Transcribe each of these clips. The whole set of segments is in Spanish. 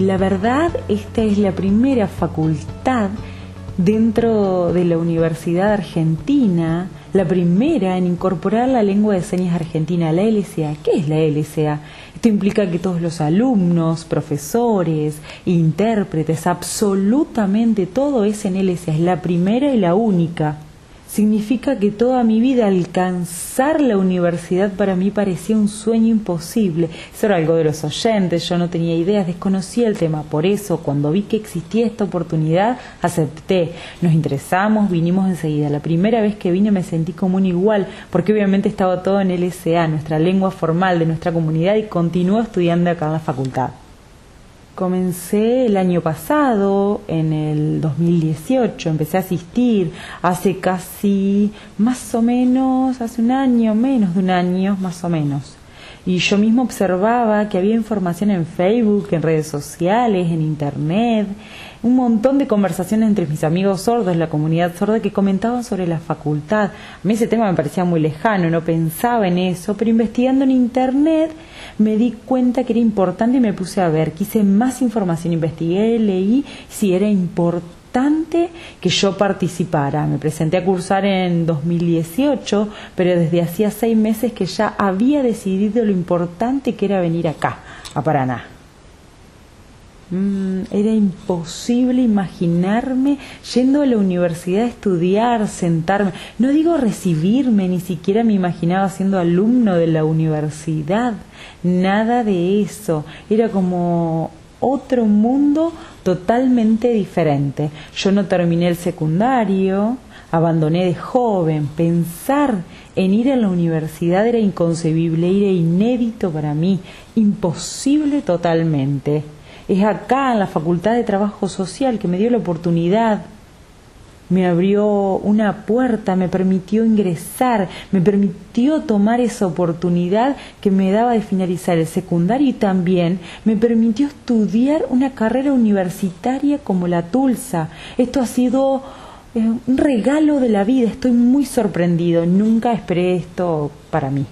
la verdad, esta es la primera facultad dentro de la Universidad Argentina, la primera en incorporar la lengua de señas argentina, la LSA. ¿Qué es la LSA? Esto implica que todos los alumnos, profesores, intérpretes, absolutamente todo es en LSA, es la primera y la única. Significa que toda mi vida alcanzar la universidad para mí parecía un sueño imposible. Eso era algo de los oyentes, yo no tenía ideas, desconocía el tema. Por eso, cuando vi que existía esta oportunidad, acepté. Nos interesamos, vinimos enseguida. La primera vez que vine me sentí como un igual, porque obviamente estaba todo en LSA, nuestra lengua formal de nuestra comunidad, y continúo estudiando acá en la facultad. Comencé el año pasado, en el 2018, empecé a asistir hace casi, más o menos, hace un año, menos de un año, más o menos. Y yo mismo observaba que había información en Facebook, en redes sociales, en internet, un montón de conversaciones entre mis amigos sordos, la comunidad sorda, que comentaban sobre la facultad. A mí ese tema me parecía muy lejano, no pensaba en eso, pero investigando en internet me di cuenta que era importante y me puse a ver, quise más información, investigué, leí si era importante que yo participara. Me presenté a cursar en 2018, pero desde hacía 6 meses que ya había decidido lo importante que era venir acá, a Paraná. Era imposible imaginarme yendo a la universidad a estudiar, sentarme. No digo recibirme, ni siquiera me imaginaba siendo alumno de la universidad. Nada de eso. Era como otro mundo totalmente diferente. Yo no terminé el secundario, abandoné de joven. Pensar en ir a la universidad era inconcebible, era inédito para mí, imposible totalmente. Es acá, en la Facultad de Trabajo Social, que me dio la oportunidad, me abrió una puerta, me permitió ingresar, me permitió tomar esa oportunidad que me daba de finalizar el secundario, y también me permitió estudiar una carrera universitaria como la TULSA. Esto ha sido un regalo de la vida, estoy muy sorprendido, nunca esperé esto para mí.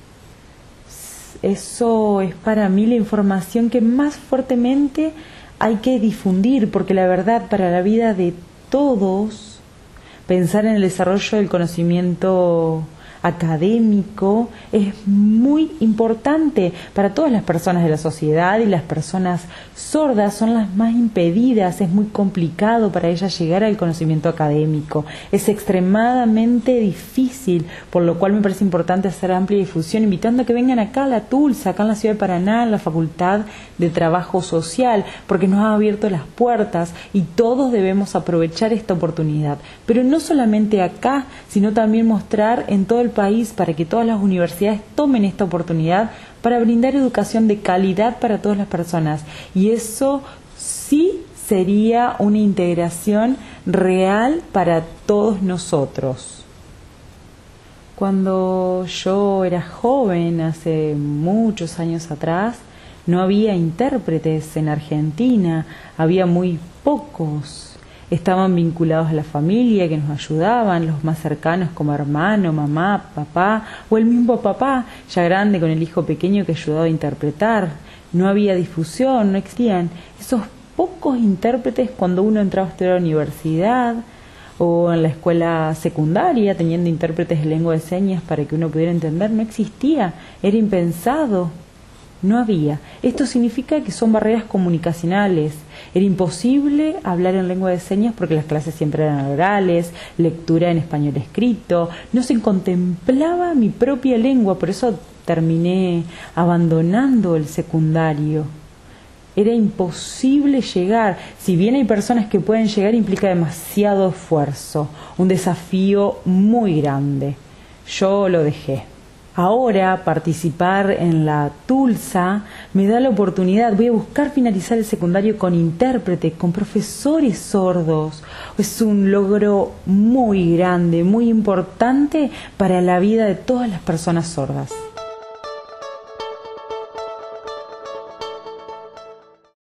Eso es para mí la información que más fuertemente hay que difundir, porque la verdad, para la vida de todos, pensar en el desarrollo del conocimiento académico es muy importante para todas las personas de la sociedad, y las personas sordas son las más impedidas. Es muy complicado para ellas llegar al conocimiento académico, es extremadamente difícil, por lo cual me parece importante hacer amplia difusión, invitando a que vengan acá a la TULSA, acá en la ciudad de Paraná, en la Facultad de Trabajo Social, porque nos ha abierto las puertas y todos debemos aprovechar esta oportunidad. Pero no solamente acá, sino también mostrar en todo el país, para que todas las universidades tomen esta oportunidad para brindar educación de calidad para todas las personas. Y eso sí sería una integración real para todos nosotros. Cuando yo era joven, hace muchos años atrás, no había intérpretes en Argentina, había muy pocos. Estaban vinculados a la familia, que nos ayudaban, los más cercanos como hermano, mamá, papá, o el mismo papá, ya grande, con el hijo pequeño, que ayudaba a interpretar. No había difusión, no existían esos pocos intérpretes cuando uno entraba a estudiar a la universidad o en la escuela secundaria, teniendo intérpretes de lengua de señas para que uno pudiera entender. No existía, era impensado. No había. Esto significa que son barreras comunicacionales. Era imposible hablar en lengua de señas porque las clases siempre eran orales, lectura en español escrito. No se contemplaba mi propia lengua, por eso terminé abandonando el secundario. Era imposible llegar. Si bien hay personas que pueden llegar, implica demasiado esfuerzo, un desafío muy grande. Yo lo dejé. Ahora participar en la TULSA me da la oportunidad. Voy a buscar finalizar el secundario con intérprete, con profesores sordos. Es un logro muy grande, muy importante para la vida de todas las personas sordas.